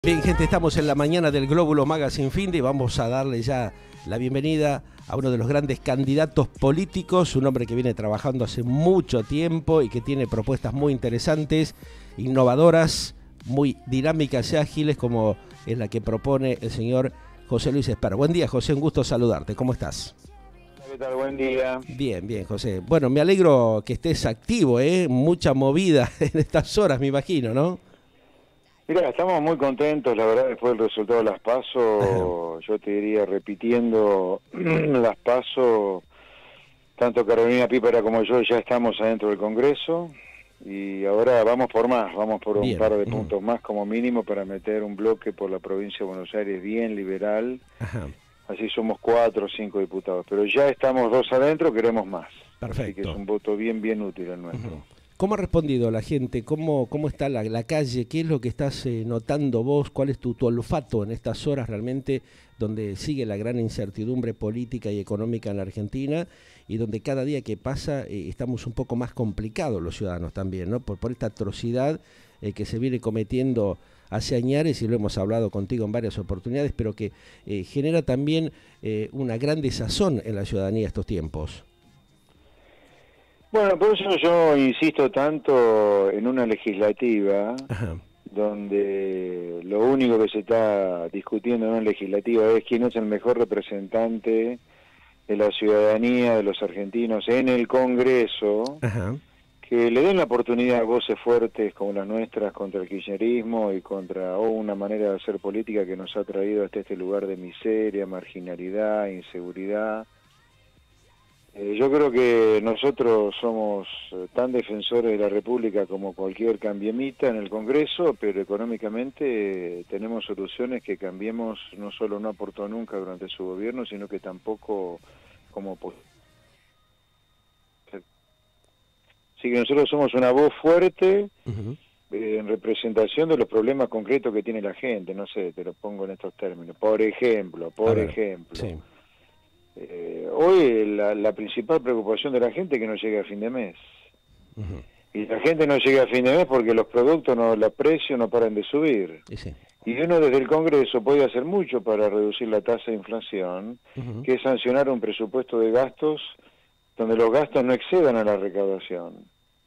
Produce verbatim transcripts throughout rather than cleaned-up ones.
Bien, gente, estamos en la mañana del Glóbulo Magazine Finde y vamos a darle ya la bienvenida a uno de los grandes candidatos políticos, un hombre que viene trabajando hace mucho tiempo y que tiene propuestas muy interesantes, innovadoras, muy dinámicas y ágiles, como es la que propone el señor José Luis Espert. Buen día, José, un gusto saludarte. ¿Cómo estás? ¿Qué tal? Buen día. Bien, bien, José. Bueno, me alegro que estés activo, ¿eh? Mucha movida en estas horas, me imagino, ¿no? Mira, estamos muy contentos, la verdad, después del resultado de las PASO, yo te diría, repitiendo las PASO, tanto Carolina Pípara como yo ya estamos adentro del Congreso y ahora vamos por más, vamos por un Bien. par de puntos más como mínimo para meter un bloque por la provincia de Buenos Aires bien liberal. Ajá. Así somos cuatro o cinco diputados, pero ya estamos dos adentro, queremos más. Perfecto. Así que es un voto bien, bien útil el nuestro. Uh-huh. ¿Cómo ha respondido la gente? ¿Cómo, cómo está la, la calle? ¿Qué es lo que estás eh, notando vos? ¿Cuál es tu, tu olfato en estas horas realmente donde sigue la gran incertidumbre política y económica en la Argentina y donde cada día que pasa eh, estamos un poco más complicados los ciudadanos también, ¿no? Por, por esta atrocidad eh, que se viene cometiendo hace años, y lo hemos hablado contigo en varias oportunidades, pero que eh, genera también eh, una gran desazón en la ciudadanía estos tiempos. Bueno, por eso yo insisto tanto en una legislativa. Ajá. Donde lo único que se está discutiendo en una legislativa es quién es el mejor representante de la ciudadanía, de los argentinos en el Congreso. Ajá. Que le den la oportunidad a voces fuertes como las nuestras contra el kirchnerismo y contra oh, una manera de hacer política que nos ha traído hasta este lugar de miseria, marginalidad, inseguridad. Eh, yo creo que nosotros somos eh, tan defensores de la República como cualquier cambiemita en el Congreso, pero económicamente eh, tenemos soluciones que Cambiemos no solo no aportó nunca durante su gobierno, sino que tampoco como... Así que nosotros somos una voz fuerte uh-huh. eh, en representación de los problemas concretos que tiene la gente, no sé, te lo pongo en estos términos. Por ejemplo, por ver, ejemplo... Sí. Eh, hoy la, la principal preocupación de la gente es que no llegue a fin de mes. Uh-huh. Y la gente no llega a fin de mes porque los productos, no, los precios no paran de subir. Sí. Y uno desde el Congreso puede hacer mucho para reducir la tasa de inflación, uh-huh. que es sancionar un presupuesto de gastos donde los gastos no excedan a la recaudación.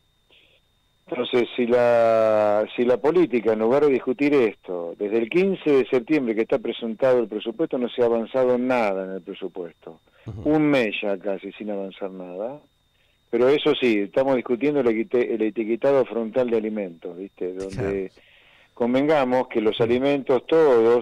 Entonces, si la, si la política, en lugar de discutir esto, desde el quince de septiembre que está presentado el presupuesto, no se ha avanzado nada en el presupuesto. Uh-huh. Un mes ya casi sin avanzar nada. Pero eso sí, estamos discutiendo el, el etiquetado frontal de alimentos, ¿viste? Donde claro. Convengamos que los alimentos todos,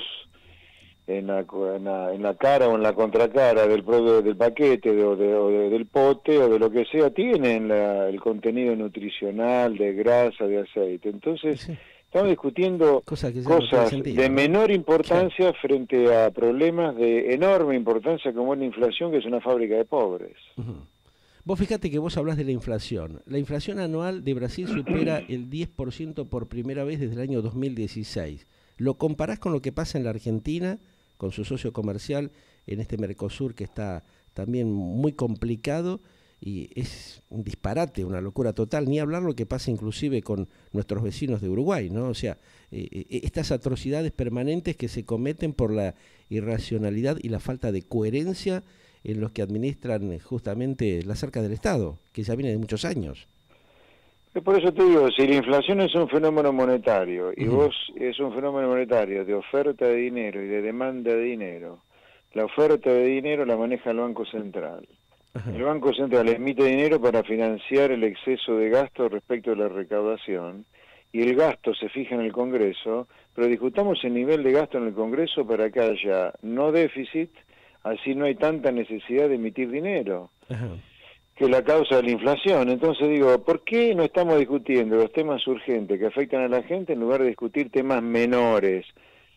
en la, en la, en la cara o en la contracara del, del paquete de, o, de, o de, del pote o de lo que sea, tienen la, el contenido nutricional de grasa, de aceite. Entonces, sí. Estamos discutiendo Cosa cosas no sentido, de ¿no? menor importancia sí. frente a problemas de enorme importancia como es la inflación, que es una fábrica de pobres. Uh-huh. Vos fíjate que vos hablás de la inflación. La inflación anual de Brasil supera el diez por ciento por primera vez desde el año dos mil dieciséis. ¿Lo comparás con lo que pasa en la Argentina, con su socio comercial, en este Mercosur que está también muy complicado y es un disparate, una locura total? Ni hablar lo que pasa inclusive con nuestros vecinos de Uruguay, ¿no? O sea, eh, estas atrocidades permanentes que se cometen por la irracionalidad y la falta de coherencia en los que administran justamente las arcas del Estado, que ya viene de muchos años. Por eso te digo, si la inflación es un fenómeno monetario y uh-huh. vos es un fenómeno monetario de oferta de dinero y de demanda de dinero, la oferta de dinero la maneja el Banco Central. Uh-huh. El Banco Central emite dinero para financiar el exceso de gasto respecto de la recaudación y el gasto se fija en el Congreso, pero discutamos el nivel de gasto en el Congreso para que haya no déficit, así no hay tanta necesidad de emitir dinero. Uh-huh. Que es la causa de la inflación. Entonces digo, ¿por qué no estamos discutiendo los temas urgentes que afectan a la gente en lugar de discutir temas menores?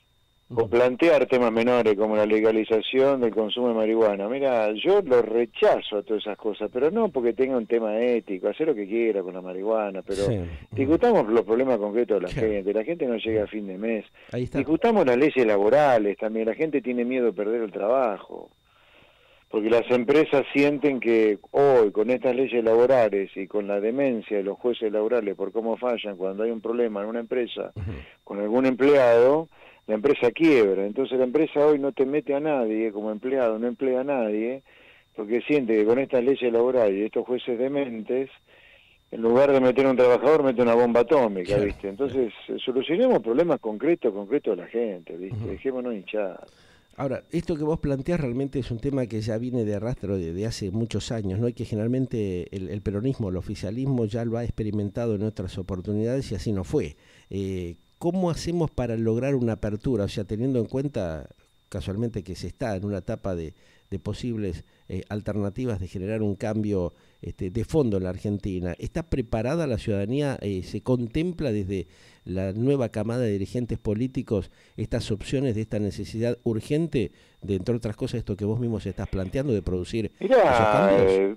O plantear temas menores como la legalización del consumo de marihuana. Mira, yo lo rechazo a todas esas cosas, pero no porque tenga un tema ético, hacer lo que quiera con la marihuana, pero sí. discutamos los problemas concretos de la sí. gente. La gente no llega a fin de mes. Discutamos las leyes laborales también. La gente tiene miedo de perder el trabajo. Porque las empresas sienten que hoy, con estas leyes laborales y con la demencia de los jueces laborales por cómo fallan cuando hay un problema en una empresa uh-huh. con algún empleado, la empresa quiebra. Entonces la empresa hoy no te mete a nadie como empleado, no emplea a nadie, porque siente que con estas leyes laborales y estos jueces dementes, en lugar de meter a un trabajador, mete una bomba atómica, claro, ¿viste? Entonces, solucionemos problemas concretos, concretos de la gente, ¿viste? Uh-huh. Dejémonos hinchar. Ahora, esto que vos planteás realmente es un tema que ya viene de arrastro de, de hace muchos años, ¿no? Y que generalmente el, el peronismo, el oficialismo ya lo ha experimentado en otras oportunidades y así no fue. Eh, ¿Cómo hacemos para lograr una apertura? O sea, teniendo en cuenta casualmente que se está en una etapa de, de posibles eh, alternativas de generar un cambio este, de fondo en la Argentina. ¿Está preparada la ciudadanía? Eh, ¿Se contempla desde la nueva camada de dirigentes políticos estas opciones de esta necesidad urgente de, entre otras cosas, esto que vos mismos estás planteando, de producir Mirá, esos cambios? Eh...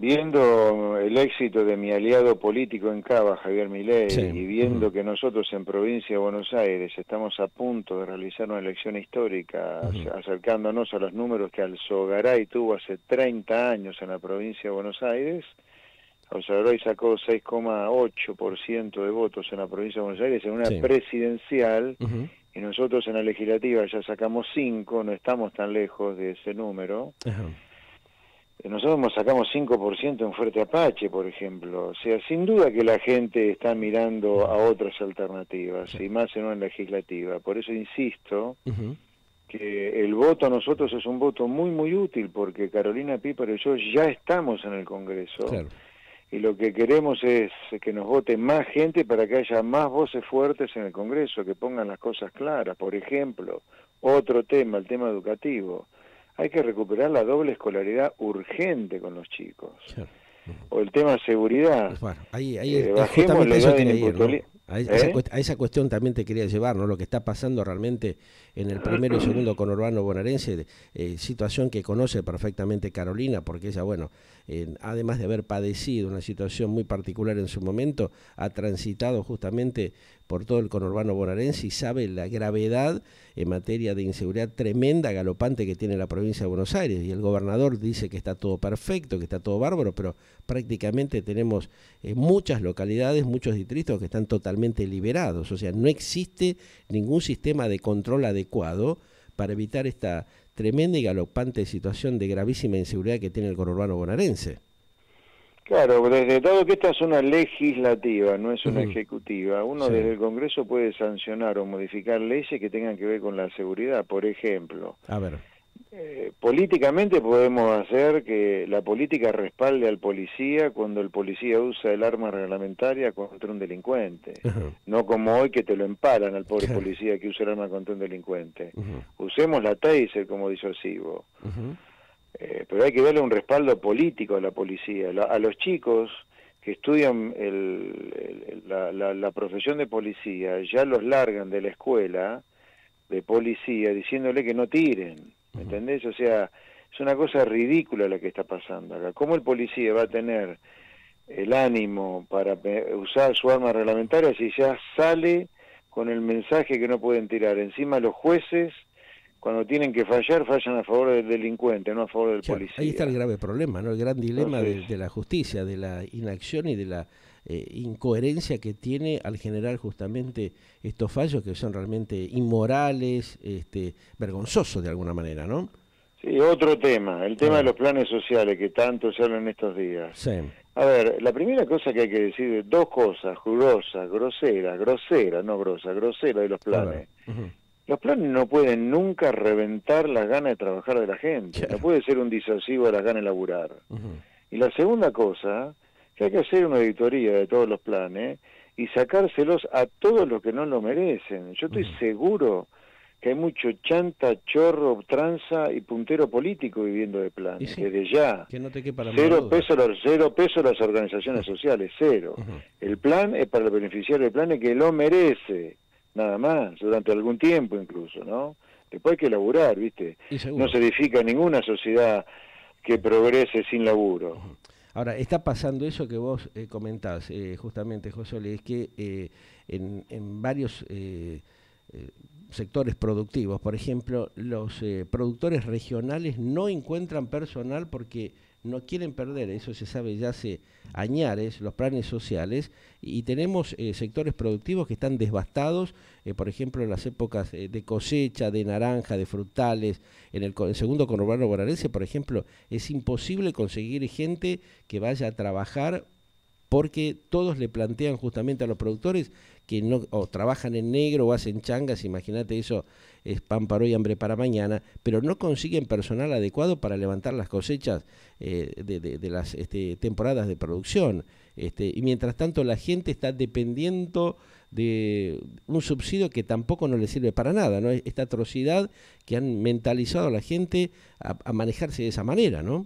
Viendo el éxito de mi aliado político en Cava, Javier Milei, sí. y viendo uh-huh. que nosotros en Provincia de Buenos Aires estamos a punto de realizar una elección histórica, uh-huh. acercándonos a los números que Alzogaray tuvo hace treinta años en la Provincia de Buenos Aires, Alzogaray sacó seis coma ocho por ciento de votos en la Provincia de Buenos Aires en una sí. presidencial, uh-huh. y nosotros en la legislativa ya sacamos cinco, no estamos tan lejos de ese número. Uh-huh. Nosotros sacamos cinco por ciento en Fuerte Apache, por ejemplo. O sea, sin duda que la gente está mirando a otras alternativas, sí. y más en una legislativa. Por eso insisto uh-huh. que el voto a nosotros es un voto muy, muy útil, porque Carolina Píparo y yo ya estamos en el Congreso. Claro. Y lo que queremos es que nos vote más gente para que haya más voces fuertes en el Congreso, que pongan las cosas claras. Por ejemplo, otro tema, el tema educativo. Hay que recuperar la doble escolaridad urgente con los chicos. Sure. Uh-huh. O el tema seguridad. Bueno, ahí, ahí eh, bajemos la edad de imputabilidad. A, ¿Eh? esa, a esa cuestión también te quería llevar, ¿no? Lo que está pasando realmente en el primero y segundo conurbano bonaerense, eh, situación que conoce perfectamente Carolina, porque ella, bueno, eh, además de haber padecido una situación muy particular en su momento, ha transitado justamente por todo el conurbano bonaerense y sabe la gravedad en materia de inseguridad tremenda, galopante que tiene la provincia de Buenos Aires. Y el gobernador dice que está todo perfecto, que está todo bárbaro, pero prácticamente tenemos eh, muchas localidades, muchos distritos que están totalmente liberados. O sea, no existe ningún sistema de control adecuado para evitar esta tremenda y galopante situación de gravísima inseguridad que tiene el conurbano bonaerense. Claro, desde dado que esta es una legislativa, no es una uh-huh. ejecutiva, uno sí. desde el Congreso puede sancionar o modificar leyes que tengan que ver con la seguridad. Por ejemplo, a ver. Eh, políticamente podemos hacer que la política respalde al policía cuando el policía usa el arma reglamentaria contra un delincuente. Uh-huh. No como hoy que te lo empalan al pobre uh-huh. policía que usa el arma contra un delincuente. Uh-huh. Usemos la taser como disuasivo. Uh-huh. Eh, pero hay que darle un respaldo político a la policía, a los chicos que estudian el, el, la, la, la profesión de policía, ya los largan de la escuela de policía diciéndole que no tiren, ¿me entendés? O sea, es una cosa ridícula la que está pasando acá. ¿Cómo el policía va a tener el ánimo para usar su arma reglamentaria si ya sale con el mensaje que no pueden tirar? Encima los jueces, cuando tienen que fallar, fallan a favor del delincuente, no a favor del o sea, policía. Ahí está el grave problema, ¿no? El gran dilema Entonces, de, de la justicia, de la inacción y de la eh, incoherencia que tiene al generar justamente estos fallos que son realmente inmorales, este, vergonzosos de alguna manera, ¿no? Sí, otro tema, el tema ah. de los planes sociales que tanto se hablan estos días. Sí. A ver, la primera cosa que hay que decir, dos cosas, grosas, groseras, groseras, no grosas, groseras de los planes. Uh-huh. Los planes no pueden nunca reventar las ganas de trabajar de la gente. Claro. No puede ser un disuasivo de las ganas de laburar. Uh-huh. Y la segunda cosa, que hay que hacer una auditoría de todos los planes y sacárselos a todos los que no lo merecen. Yo estoy uh-huh. seguro que hay mucho chanta, chorro, tranza y puntero político viviendo de planes, sí, desde ya. Que no te quepa la cero pesos los, cero pesos las organizaciones sociales, cero. Uh-huh. El plan es para el beneficiario del plan que lo merece. Nada más, durante algún tiempo incluso, ¿no? Después hay que laburar, ¿viste? No se edifica ninguna sociedad que progrese sin laburo. Ahora, está pasando eso que vos eh, comentás, eh, justamente, José, es que eh, en, en varios eh, eh, sectores productivos. Por ejemplo, los eh, productores regionales no encuentran personal porque no quieren perder, eso se sabe ya hace añares, los planes sociales, y tenemos eh, sectores productivos que están devastados, eh, por ejemplo, en las épocas eh, de cosecha, de naranja, de frutales, en el, el segundo conurbano bonaerense, por ejemplo, es imposible conseguir gente que vaya a trabajar porque todos le plantean justamente a los productores que no o trabajan en negro o hacen changas, imagínate eso, es pan para hoy, hambre para mañana, pero no consiguen personal adecuado para levantar las cosechas eh, de, de, de las este, temporadas de producción. Este, y mientras tanto la gente está dependiendo de un subsidio que tampoco no le sirve para nada, ¿no? Esta atrocidad que han mentalizado a la gente a, a manejarse de esa manera, ¿no?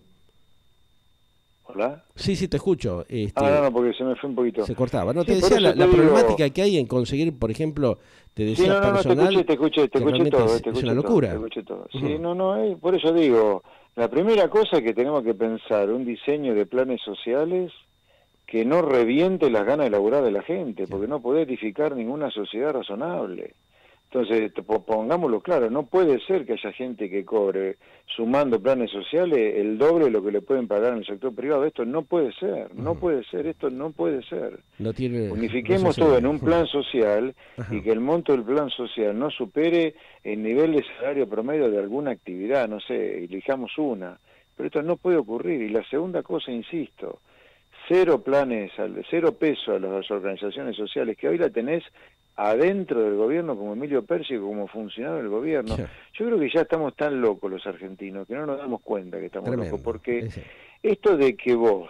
¿Hola? Sí, sí, te escucho. Este, ah, no, no, porque se me fue un poquito. Se cortaba. No, sí, te decía la, te la digo... problemática que hay en conseguir, por ejemplo, te decía sí, no, no, personal. No, te escuché, te escuché, te escuché todo. Es, te escuché es una locura. Todo, te escuché todo. Sí, uh-huh. no, no, eh, por eso digo, la primera cosa que tenemos que pensar, un diseño de planes sociales que no reviente las ganas de laburar de la gente, porque no puede edificar ninguna sociedad razonable. Entonces, pongámoslo claro, no puede ser que haya gente que cobre, sumando planes sociales, el doble de lo que le pueden pagar en el sector privado. Esto no puede ser, no uh-huh. puede ser, esto no puede ser. No tiene, Unifiquemos no todo en un plan social uh-huh. y que el monto del plan social no supere el nivel de salario promedio de alguna actividad, no sé, elijamos una. Pero esto no puede ocurrir. Y la segunda cosa, insisto, cero planes, cero peso a las organizaciones sociales, que hoy la tenés adentro del gobierno como Emilio Pérsico, como funcionario del gobierno. Sí. Yo creo que ya estamos tan locos los argentinos que no nos damos cuenta que estamos Tremendo. locos, porque Ese. esto de que vos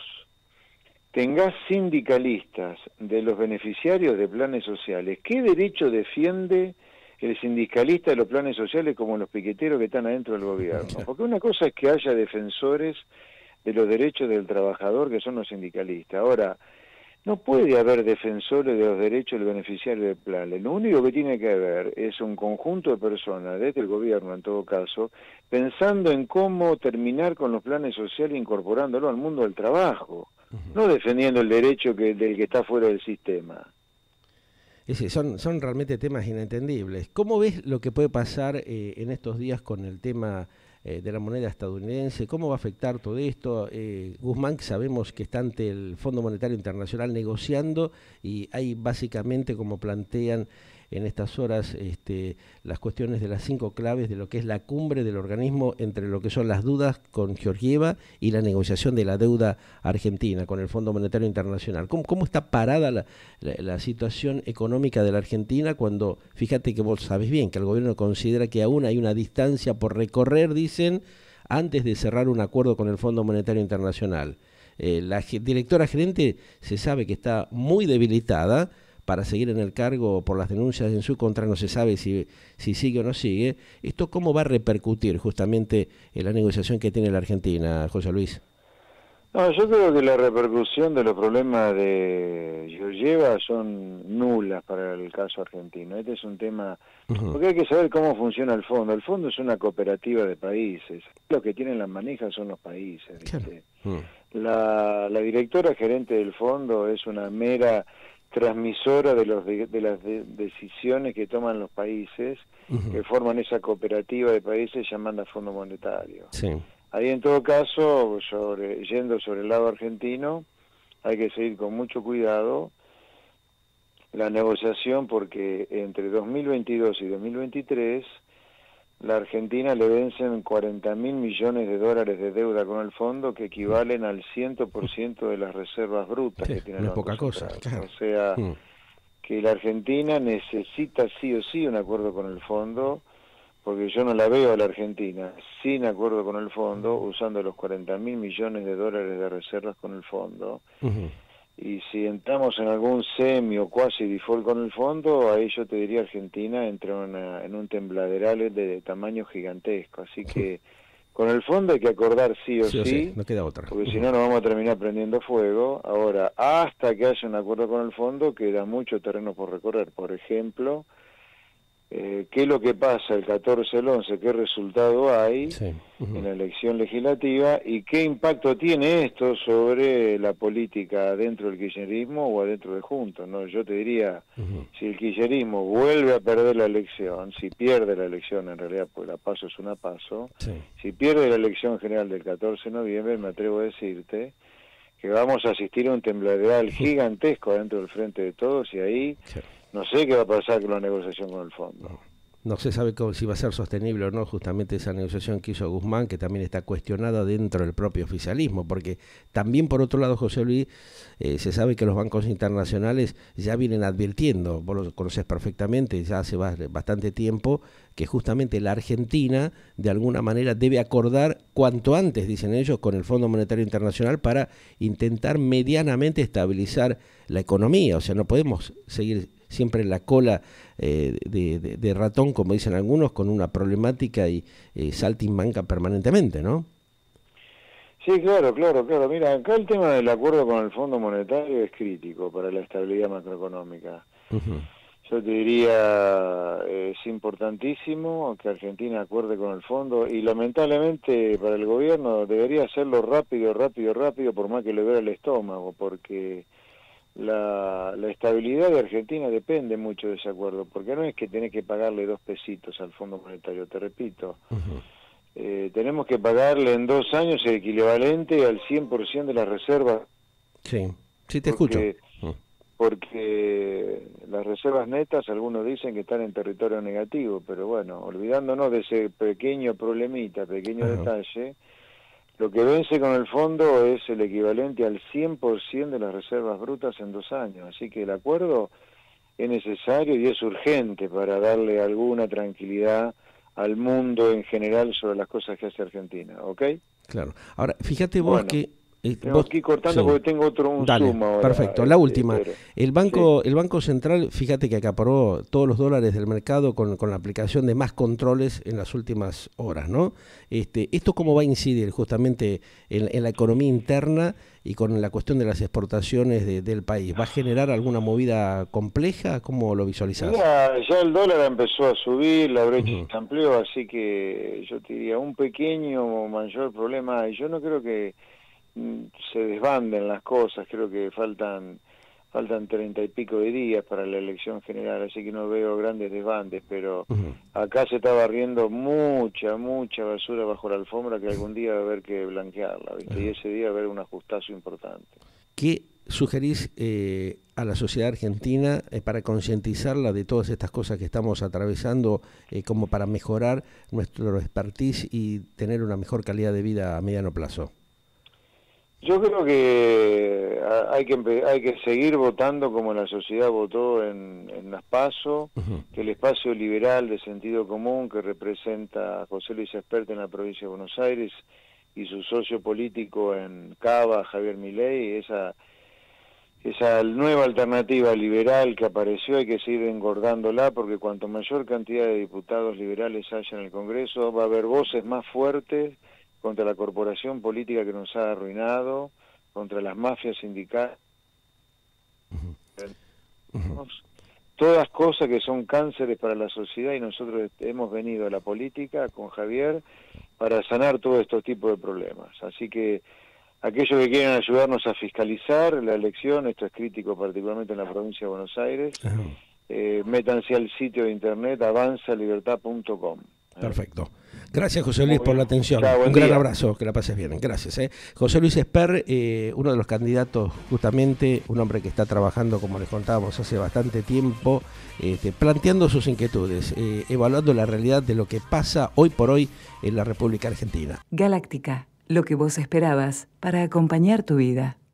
tengas sindicalistas de los beneficiarios de planes sociales, ¿qué derecho defiende el sindicalista de los planes sociales como los piqueteros que están adentro del gobierno? Porque una cosa es que haya defensores de los derechos del trabajador, que son los sindicalistas. Ahora, no puede haber defensores de los derechos del beneficiario del plan. Lo único que tiene que haber es un conjunto de personas, desde el gobierno en todo caso, pensando en cómo terminar con los planes sociales incorporándolo al mundo del trabajo, uh-huh. no defendiendo el derecho que, del que está fuera del sistema. Ese, son, son realmente temas inentendibles. ¿Cómo ves lo que puede pasar eh, en estos días con el tema eh, de la moneda estadounidense? ¿Cómo va a afectar todo esto? Eh, Guzmán, sabemos que está ante el Fondo Monetario Internacional negociando y hay básicamente, como plantean en estas horas, este, las cuestiones de las cinco claves de lo que es la cumbre del organismo entre lo que son las dudas con Georgieva y la negociación de la deuda argentina con el Fondo Monetario Internacional. ¿Cómo, cómo está parada la, la, la situación económica de la Argentina cuando, fíjate que vos sabés bien que el gobierno considera que aún hay una distancia por recorrer, dicen, antes de cerrar un acuerdo con el Fondo Monetario Internacional? Eh, la directora gerente se sabe que está muy debilitada para seguir en el cargo por las denuncias en su contra, no se sabe si, si sigue o no sigue. ¿Esto cómo va a repercutir justamente en la negociación que tiene la Argentina, José Luis? No, yo creo que la repercusión de los problemas de Georgieva son nulas para el caso argentino. Este es un tema, uh-huh. porque hay que saber cómo funciona el fondo. El fondo es una cooperativa de países. Los que tienen las manijas son los países. ¿Viste? Claro. Uh-huh. la, la directora gerente del fondo es una mera transmisora de los de, de las de, decisiones que toman los países, uh-huh. que forman esa cooperativa de países llamada Fondo Monetario. Sí. Ahí en todo caso, sobre, yendo sobre el lado argentino, hay que seguir con mucho cuidado la negociación, porque entre dos mil veintidós y dos mil veintitrés la Argentina le vencen cuarenta mil millones de dólares de deuda con el fondo, que equivalen al cien por ciento de las reservas brutas sí, que tiene no el es poca cosa, claro. O sea, mm. que la Argentina necesita sí o sí un acuerdo con el fondo, porque yo no la veo a la Argentina sin acuerdo con el fondo, usando los cuarenta mil millones de dólares de reservas con el fondo. Uh-huh. Y si entramos en algún semi o cuasi default con el fondo, ahí yo te diría Argentina entra una, en un tembladeral de, de tamaño gigantesco. Así que con el fondo hay que acordar sí o sí, sí, o sí no queda otra. Porque uh-huh. si no nos vamos a terminar prendiendo fuego. Ahora, hasta que haya un acuerdo con el fondo, queda mucho terreno por recorrer. Por ejemplo, eh, qué es lo que pasa el catorce al once, qué resultado hay sí. uh-huh. en la elección legislativa y qué impacto tiene esto sobre la política adentro del kirchnerismo o adentro de Juntos, ¿no? Yo te diría, uh-huh. si el kirchnerismo vuelve a perder la elección, si pierde la elección, en realidad pues la paso es una paso, sí. si pierde la elección general del catorce de noviembre, me atrevo a decirte que vamos a asistir a un tembladeral gigantesco dentro del Frente de Todos y ahí sí. no sé qué va a pasar con la negociación con el fondo. No, no se sabe cómo, si va a ser sostenible o no justamente esa negociación que hizo Guzmán, que también está cuestionada dentro del propio oficialismo, porque también por otro lado, José Luis, eh, se sabe que los bancos internacionales ya vienen advirtiendo, vos lo conocés perfectamente, ya hace bastante tiempo, que justamente la Argentina de alguna manera debe acordar cuanto antes, dicen ellos, con el Fondo Monetario Internacional para intentar medianamente estabilizar la economía. O sea, no podemos seguir siempre en la cola eh, de, de, de ratón, como dicen algunos, con una problemática y eh, saltimbanca permanentemente, ¿no? Sí, claro, claro, claro. Mira, acá el tema del acuerdo con el Fondo Monetario es crítico para la estabilidad macroeconómica. Uh-huh. Yo te diría, es importantísimo que Argentina acuerde con el fondo y lamentablemente para el gobierno debería hacerlo rápido, rápido, rápido, por más que le duele el estómago, porque la, la estabilidad de Argentina depende mucho de ese acuerdo, porque no es que tenés que pagarle dos pesitos al Fondo Monetario, te repito. Uh-huh. eh, tenemos que pagarle en dos años el equivalente al cien por ciento de las reservas. Sí, sí te porque, escucho. Uh-huh. Porque las reservas netas, algunos dicen que están en territorio negativo, pero bueno, olvidándonos de ese pequeño problemita, pequeño uh-huh. detalle, lo que vence con el fondo es el equivalente al cien por ciento de las reservas brutas en dos años, así que el acuerdo es necesario y es urgente para darle alguna tranquilidad al mundo en general sobre las cosas que hace Argentina, ¿ok? Claro. Ahora, fíjate vos bueno. que Tengo que ir cortando sí. porque tengo otro un Dale, zoom ahora. Perfecto, la última. Pero, el banco sí. el Banco Central, fíjate que acaparó todos los dólares del mercado con, con la aplicación de más controles en las últimas horas, ¿no? Este, ¿Esto cómo va a incidir justamente en, en la economía interna y con la cuestión de las exportaciones de, del país? ¿Va a generar alguna movida compleja? ¿Cómo lo visualizás? Mira, ya el dólar empezó a subir, la brecha uh-huh. se amplió, así que yo te diría un pequeño o mayor problema. Y yo no creo que se desbanden las cosas, creo que faltan faltan treinta y pico de días para la elección general, así que no veo grandes desbandes, pero uh-huh. acá se está barriendo mucha, mucha basura bajo la alfombra que algún día va a haber que blanquearla, ¿viste? Uh-huh. Y ese día va a haber un ajustazo importante. ¿Qué sugerís eh, a la sociedad argentina eh, para concientizarla de todas estas cosas que estamos atravesando, eh, como para mejorar nuestro expertise y tener una mejor calidad de vida a mediano plazo? Yo creo que hay que hay que seguir votando como la sociedad votó en, en las PASO, uh-huh. que el espacio liberal de sentido común que representa a José Luis Espert en la provincia de Buenos Aires y su socio político en Cava, Javier Milei, esa, esa nueva alternativa liberal que apareció hay que seguir engordándola porque cuanto mayor cantidad de diputados liberales haya en el Congreso va a haber voces más fuertes contra la corporación política que nos ha arruinado, contra las mafias sindicales, uh-huh. Uh-huh. todas cosas que son cánceres para la sociedad y nosotros hemos venido a la política con Javier para sanar todos estos tipos de problemas. Así que aquellos que quieran ayudarnos a fiscalizar la elección, esto es crítico particularmente en la provincia de Buenos Aires, uh-huh. eh, métanse al sitio de internet avanza libertad punto com. Perfecto. Gracias, José Luis, por la atención. Chao, un día. gran abrazo, que la pases bien. Gracias. ¿eh? José Luis Espert, eh, uno de los candidatos, justamente, un hombre que está trabajando, como les contábamos, hace bastante tiempo, este, planteando sus inquietudes, eh, evaluando la realidad de lo que pasa hoy por hoy en la República Argentina. Galáctica, lo que vos esperabas para acompañar tu vida.